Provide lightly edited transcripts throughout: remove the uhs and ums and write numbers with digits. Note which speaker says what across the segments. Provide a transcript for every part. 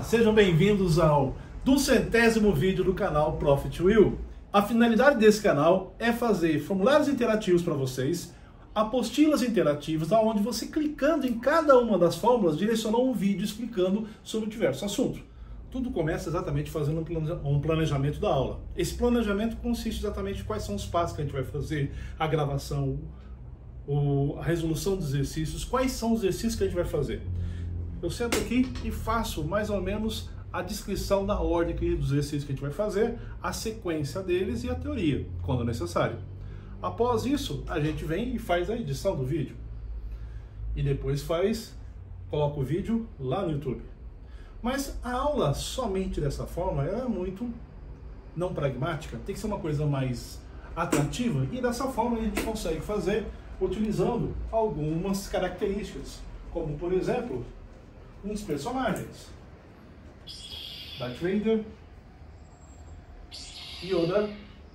Speaker 1: sejam bem-vindos ao 200º vídeo do canal Profit Will. A finalidade desse canal é fazer formulários interativos para vocês, apostilas interativas, onde você clicando em cada uma das fórmulas direciona um vídeo explicando sobre diversos assuntos. Tudo começa exatamente fazendo um planejamento da aula. Esse planejamento consiste exatamente em quais são os passos que a gente vai fazer, a gravação, a resolução dos exercícios, quais são os exercícios que a gente vai fazer. Eu sento aqui e faço mais ou menos a descrição da ordem dos exercícios que a gente vai fazer, a sequência deles e a teoria, quando necessário. Após isso, a gente vem e faz a edição do vídeo. E depois coloca o vídeo lá no YouTube. Mas a aula somente dessa forma é muito não pragmática, tem que ser uma coisa mais atrativa, e dessa forma a gente consegue fazer utilizando algumas características, como por exemplo, uns personagens. Darth Vader, Yoda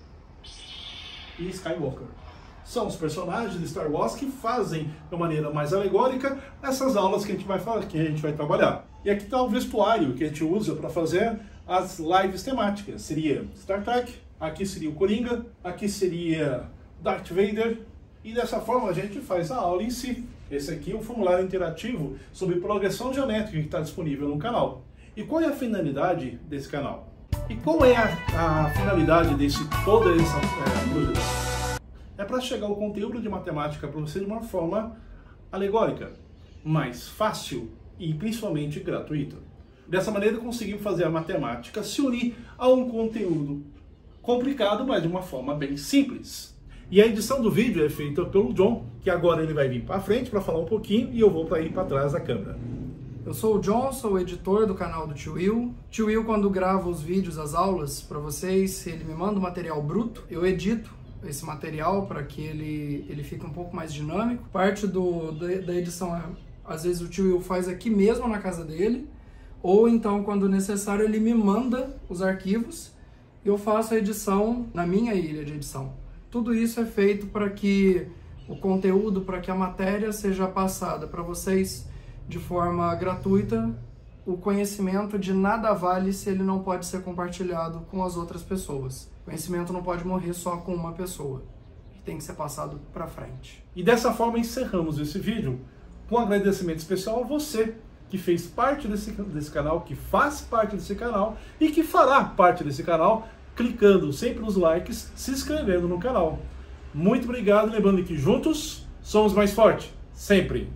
Speaker 1: e Skywalker. São os personagens de Star Wars que fazem de uma maneira mais alegórica essas aulas que a gente vai falar, que a gente vai trabalhar. E aqui está o vestuário que a gente usa para fazer as lives temáticas. Seria Star Trek, aqui seria o Coringa, aqui seria Darth Vader, e dessa forma a gente faz a aula em si. Esse aqui é um formulário interativo sobre progressão geométrica que está disponível no canal. E qual é a finalidade desse canal? E qual é a finalidade de toda essa projeto? É para chegar o conteúdo de matemática para você de uma forma alegórica, mais fácil e principalmente gratuita. Dessa maneira conseguimos fazer a matemática se unir a um conteúdo complicado, mas de uma forma bem simples. E a edição do vídeo é feita pelo John, que agora ele vai vir para frente para falar um pouquinho e eu vou para ir para trás da câmera.
Speaker 2: Eu sou o John, sou o editor do canal do Tio Will. Tio Will, quando grava os vídeos, as aulas para vocês, ele me manda o material bruto, eu edito esse material para que ele fique um pouco mais dinâmico. Parte da edição, às vezes o Tio Will faz aqui mesmo na casa dele, ou então, quando necessário, ele me manda os arquivos e eu faço a edição na minha ilha de edição. Tudo isso é feito para que o conteúdo, para que a matéria seja passada para vocês de forma gratuita. O conhecimento de nada vale se ele não pode ser compartilhado com as outras pessoas. O conhecimento não pode morrer só com uma pessoa. Ele tem que ser passado para frente.
Speaker 1: E dessa forma encerramos esse vídeo com um agradecimento especial a você que fez parte desse canal, que faz parte desse canal e que fará parte desse canal, clicando sempre nos likes, se inscrevendo no canal. Muito obrigado, lembrando que juntos somos mais fortes, sempre!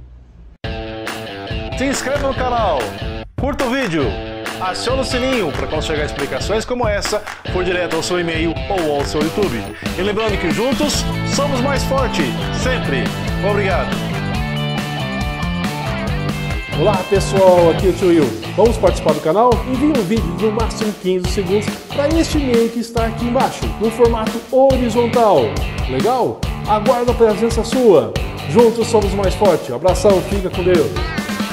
Speaker 3: Se inscreva no canal, curta o vídeo, acione o sininho para quando chegar explicações como essa, for direto ao seu e-mail ou ao seu YouTube. E lembrando que juntos somos mais fortes, sempre! Obrigado!
Speaker 4: Olá pessoal, aqui é o Tio Will. Vamos participar do canal? Envie um vídeo de no máximo 15 segundos para este e-mail que está aqui embaixo, no formato horizontal. Legal? Aguardo a presença sua. Juntos somos mais fortes. Abração, fica com Deus.